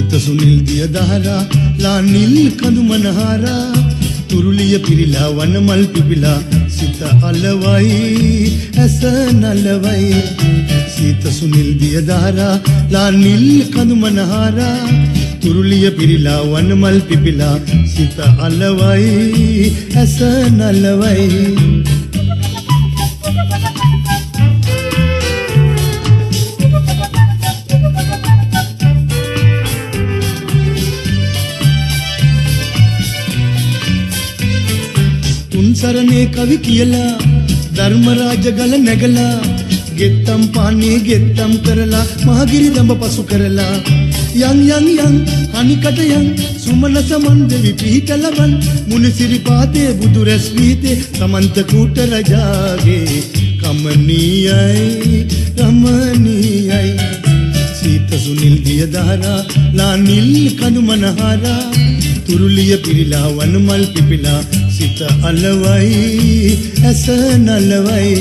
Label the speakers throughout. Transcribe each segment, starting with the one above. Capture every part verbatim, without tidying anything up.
Speaker 1: සීත සුනිල් දිය දහරා ලා නිල් කඳු මනහරා තුරුලිය පිරිලා වනමල් පිපිලා සිත අලවයි ඇස නලවයි සීත සුනිල් දිය දහරා ලා නිල් කඳු මනහරා තුරුලිය පිරිලා වනමල් පිපිලා සිත අලවයි ඇස නලවයි සරණේ කවි කියලා ධර්මරාජ ගල නැගලා ගෙත්තම් පානේ ගෙත්තම් කරලා මහගිරි දඹ පසු කරලා යන් යන් යන් අනිකට යන් සුමනස මන්දවි පිහිටලවන් මුනිසිරි පාතේ බුදු රැස් වීතේ සමන්ත කූට රජාගේ කමනීයයි රමණීයයි සීත සුනිල් දිය දහරා ලා නිල් කඳු මනහරා තුරුලිය පිරිලා වනමල් පිපිලා සිත අලවයි ඇස නලවයි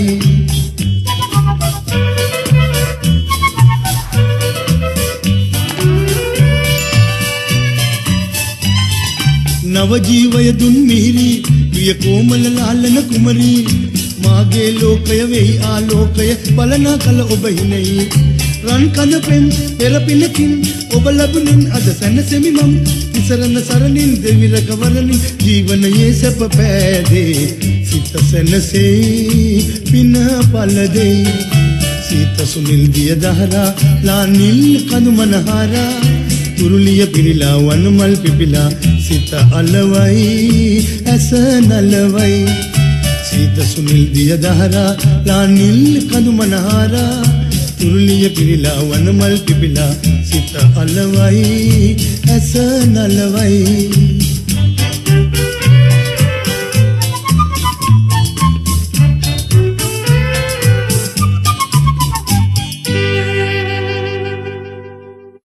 Speaker 1: නව ජීවය දුන් මිහිරි ප්‍රිය කොමල ලාලන කුමරි මාගේ ලෝකය වෙයි ආලෝකය බලනා කල ඔබ හිනෙයි රන් කඳ පෙම් පෙරපිනකින් ඔබ ලැබුණින් අද සැනසෙමි මම තිසරණ සරණින් දෙවිර කවරණින් ජීවනයේ සැප පෑදේ සිත සැනසෙයි පින පල දෙයි සීත සුනිල් දිය දහරා ලා නිල් කඳු මනහරා තුරුලිය පිරිලා වනමල් පිපිලා සිත අලවයි ඇස නලවයි සීත සුනිල් දිය දහරා ලා නිල් කඳු මනහරා තුරුලිය පිරිලා වනමල් පිපිලා සිත අලවයි ඇස නලවයි